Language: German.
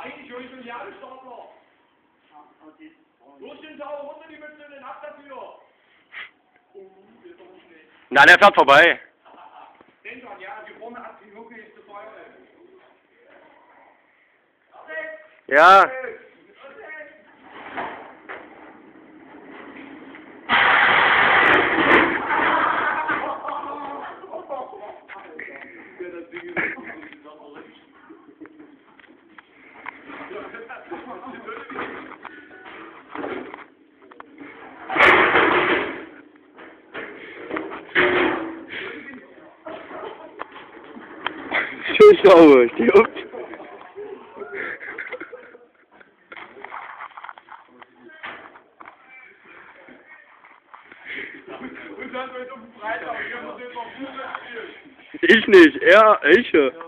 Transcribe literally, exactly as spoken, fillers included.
Eigentlich höre ich die alle Stapler. Durch den Tau, runter die Mütze, den ab dafür. Na, der fährt vorbei. Denk dran, ja, die vorne ab, die Hucke ist zu Feuer. Ja. Schön sauber, die Ups. Und dann wird um Freitag, wir haben uns jetzt noch Fußball gespielt. Ich nicht, er, ich.